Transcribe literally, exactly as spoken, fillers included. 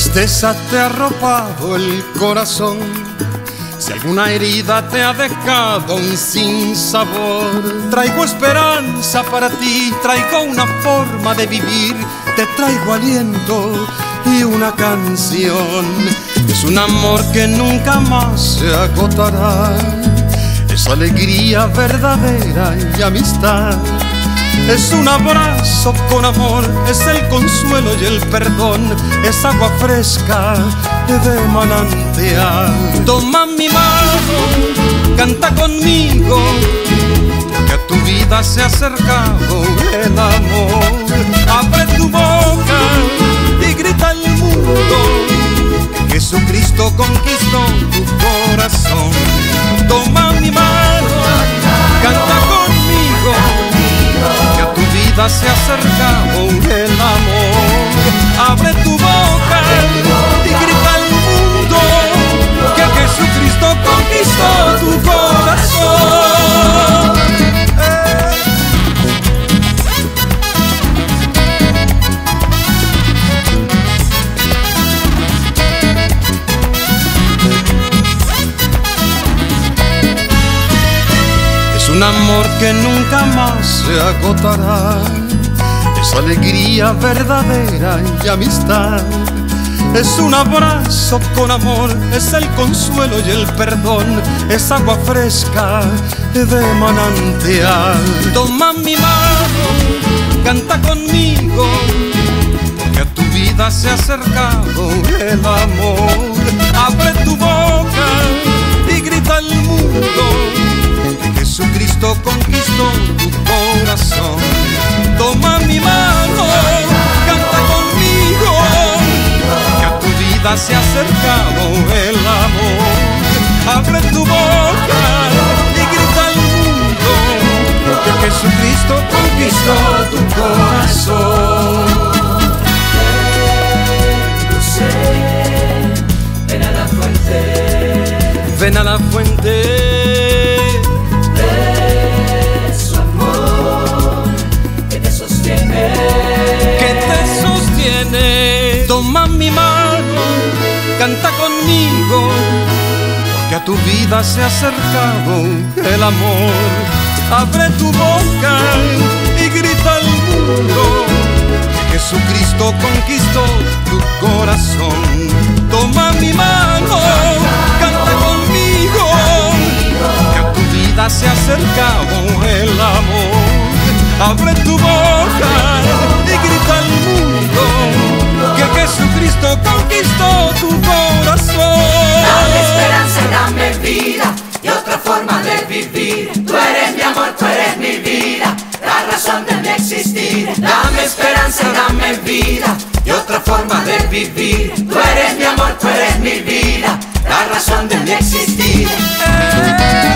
tristeza te ha arropado el corazón, si alguna herida te ha dejado un sinsabor, traigo esperanza para ti, traigo una forma de vivir, te traigo aliento y una canción. Es un amor que nunca más se agotará, es alegría verdadera y amistad. Es un abrazo con amor, es el consuelo y el perdón, es agua fresca de manantial. Toma mi mano, canta conmigo, que a tu vida se ha acercado el amor. Abre tu boca y grita al mundo que Jesucristo conquistó tu corazón. Toma mi mano, canta conmigo, que a tu vida se ha acercado el amor. Abre tu boca y grita al mundo que Jesucristo conquistó tu corazón. Es un amor que nunca más se agotará, es alegría verdadera y amistad. Es un abrazo con amor, es el consuelo y el perdón, es agua fresca de manantial. Toma mi mano, canta conmigo, que a tu vida se ha acercado el amor. Abre tu boca y grita al mundo que Jesucristo conquistó tu corazón. Toma mi mano, canta conmigo, que a tu vida se ha acercado el amor. Abre tu boca y grita al mundo que Jesucristo conquistó tu corazón. Ven a la fuente, ven a la fuente. Toma mi mano, canta conmigo, que a tu vida se ha acercado el amor. Abre tu boca y grita al mundo que Jesucristo conquistó tu corazón. Toma mi mano, canta conmigo, que a tu vida se ha acercado el amor. Abre tu boca y grita al mundo que Jesucristo conquistó tu corazón. Dame esperanza, dame vida y otra forma de vivir. Tú eres mi amor, tú eres mi vida, la razón de mi existir. Dame esperanza, dame vida y otra forma de vivir. Tú eres mi amor, tú eres mi vida, la razón de mi existir. Eh.